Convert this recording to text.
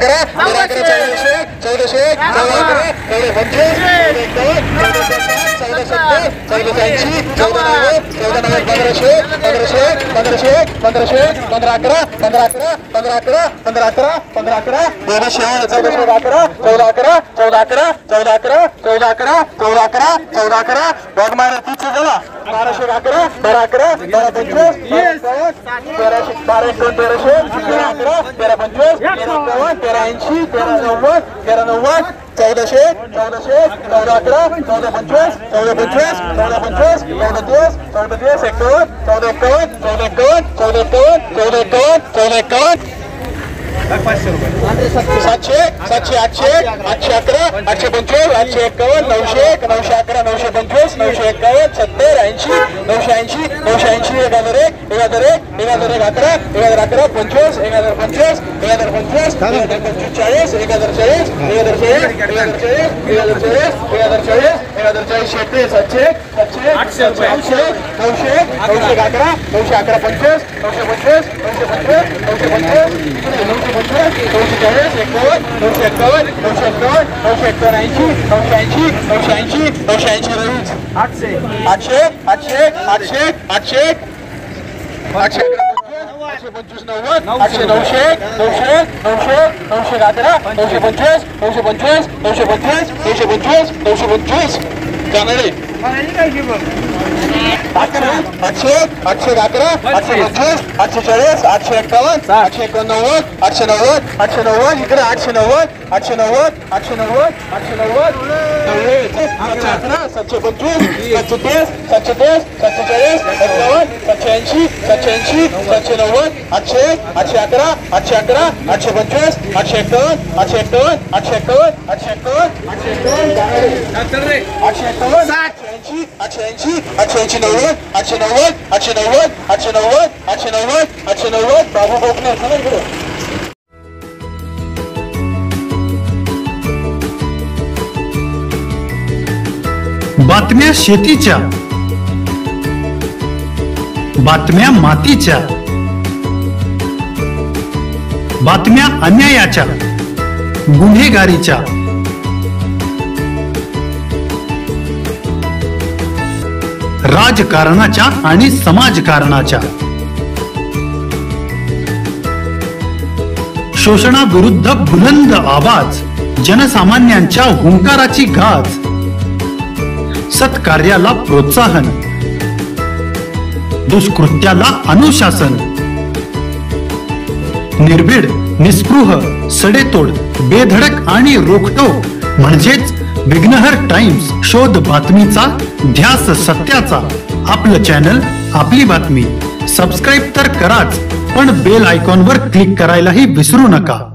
बातम्या शेतीच्या, बातम्या मातीच्या, बातम्या अन्यायाच्या, गुन्हेगारीच्या, राजकारणाच्या आणि समाजकारणाच्या, शोषणाविरुद्ध बुलंद आवाज, जनसामान्यांच्या हुंकाराची गाज, सत्कार्याला प्रोत्साहन, दुष्कृत्याला अनुशासन, निर्भीड, निस्पृह, सडेतोड, बेधडक आणि रोखटोक म्हणजेच विघ्नहर टाइम्स. शोध बातमीचा, ध्यास सत्याचा. आपलं चॅनल, आपली बातमी. सबस्क्राईब तर कराच, पण बेल आयकॉनवर क्लिक करायलाही विसरू नका.